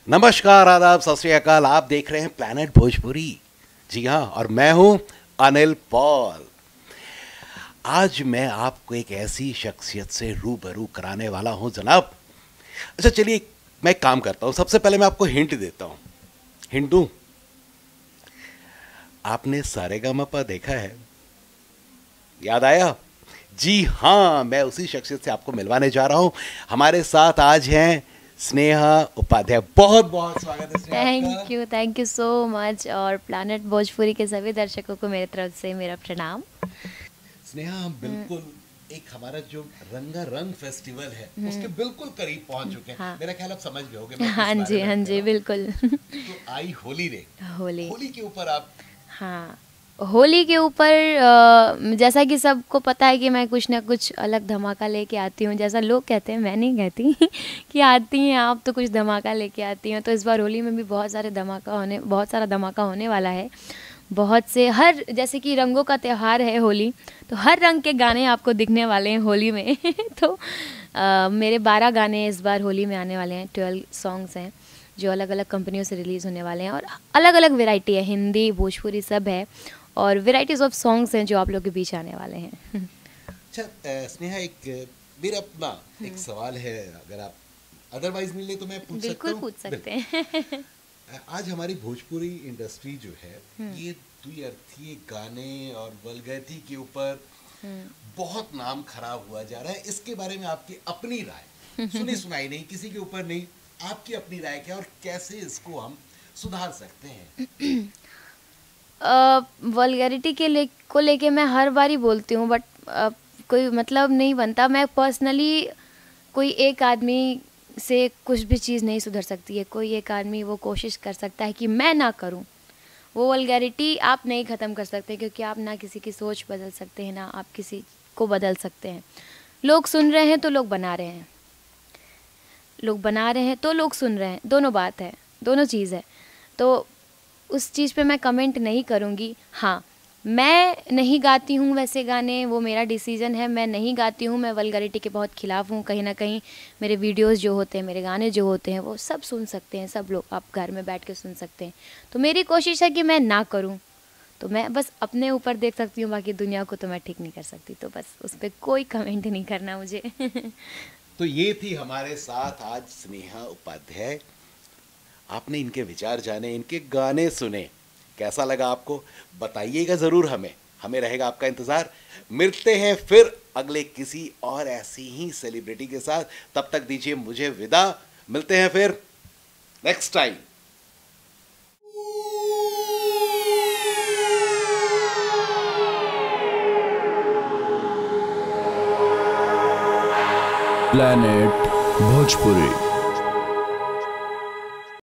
नमस्कार, आदाब, सत श्री अकाल। आप देख रहे हैं प्लैनेट भोजपुरी। जी हाँ, और मैं हूं अनिल पॉल। आज मैं आपको एक ऐसी शख्सियत से रूबरू कराने वाला हूं जनाब। अच्छा चलिए, मैं एक काम करता हूं। सबसे पहले मैं आपको हिंट देता हूं। हिंट दूं? आपने सारेगामापा देखा है? याद आया? जी हाँ, मैं उसी शख्सियत से आपको मिलवाने जा रहा हूं। हमारे साथ आज हैं स्नेहा उपाध्याय। बहुत बहुत स्वागत है स्नेहा आपका। Thank you so much. और प्लैनेट भोजपुरी के सभी दर्शकों को मेरी तरफ से मेरा प्रणाम। स्नेहा, हम बिल्कुल एक हमारा जो रंगारंग फेस्टिवल है उसके बिल्कुल करीब पहुंच चुके हैं। हाँ। मेरा ख्याल आप समझ गए होंगे मैं हाँ किस बारे जी, में हाँ कह जी, रहा हूं। बिल्कुल। तो आई होली रे। होली। होली के ऊपर आप हाँ, होली के ऊपर जैसा कि सबको पता है कि मैं कुछ ना कुछ अलग धमाका लेके आती हूँ। जैसा लोग कहते हैं, मैं नहीं कहती कि आती हैं आप तो कुछ धमाका लेके आती हैं। तो इस बार होली में भी बहुत सारा धमाका होने वाला है। बहुत से हर जैसे कि रंगों का त्यौहार है होली, तो हर रंग के गाने आपको दिखने वाले हैं होली में। तो मेरे 12 गाने इस बार होली में आने वाले हैं। 12 सॉन्ग्स हैं जो अलग अलग कंपनियों से रिलीज़ होने वाले हैं, और अलग अलग वैरायटी है, हिंदी भोजपुरी सब है, और वैराइटीज़ ऑफ सॉन्ग्स हैं जो आप लोग के बीच आने वाले हैं। अच्छा स्नेहा, एक मेरा अपना एक सवाल है। अगर आप अदरवाइज नहीं ले तो मैं पूछ सकता बिल्कुल हूँ? पूछ सकते हैं। आज हमारी भोजपुरी इंडस्ट्री जो है ये द्विअर्थी गाने और वल्गैरिटी के ऊपर बहुत नाम खराब हुआ जा रहा है। इसके बारे में आपकी अपनी राय, सुनी सुनाई नहीं, किसी के ऊपर नहीं, आपकी अपनी राय क्या और कैसे इसको हम सुधार सकते हैं? वल्गैरिटी को लेके मैं हर बार ही बोलती हूँ, बट कोई मतलब नहीं बनता। मैं पर्सनली कोई एक आदमी से कुछ भी चीज़ नहीं सुधर सकती है। कोई एक आदमी वो कोशिश कर सकता है कि मैं ना करूँ, वो वल्गैरिटी आप नहीं ख़त्म कर सकते, क्योंकि आप ना किसी की सोच बदल सकते हैं, ना आप किसी को बदल सकते हैं। लोग सुन रहे हैं तो लोग बना रहे हैं, लोग बना रहे हैं तो लोग सुन रहे हैं, दोनों बात है, दोनों चीज़ है। तो उस चीज़ पे मैं कमेंट नहीं करूँगी। हाँ, मैं नहीं गाती हूँ वैसे गाने, वो मेरा डिसीज़न है, मैं नहीं गाती हूँ। मैं वल्गैरिटी के बहुत ख़िलाफ़ हूँ। कहीं ना कहीं मेरे वीडियोस जो होते हैं, मेरे गाने जो होते हैं, वो सब सुन सकते हैं, सब लोग, आप घर में बैठ के सुन सकते हैं। तो मेरी कोशिश है कि मैं ना करूँ। तो मैं बस अपने ऊपर देख सकती हूँ, बाकी दुनिया को तो मैं ठीक नहीं कर सकती। तो बस उस पर कोई कमेंट नहीं करना मुझे। तो ये थी हमारे साथ आज स्नेहा उपाध्याय। आपने इनके विचार जाने, इनके गाने सुने, कैसा लगा आपको? बताइएगा ज़रूर हमें, हमें रहेगा आपका इंतज़ार। मिलते हैं फिर अगले किसी और ऐसी ही सेलिब्रिटी के साथ। तब तक दीजिए मुझे विदा। मिलते हैं फिर नेक्स्ट टाइम। प्लैनेट भोजपुरी।